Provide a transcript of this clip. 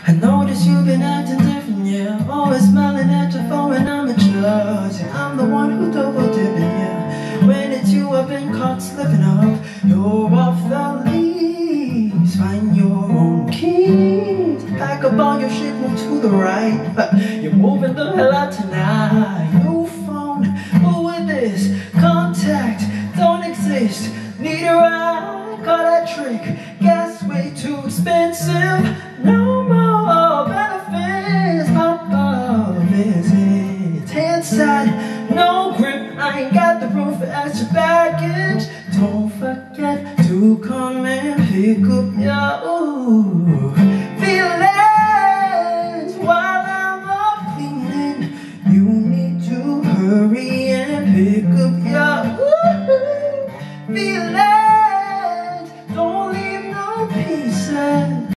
I notice you've been acting different, yeah. Always smiling at your phone when I'm in charge. I'm the one who double dipping, yeah. When it's you, I've been caught slipping up. You're off the leaves, find your own keys. Pack up all your shit, move to the right. You're moving the hell out tonight. New phone, who with this? Contact, don't exist. Need a ride, call that trick. Gas way too expensive.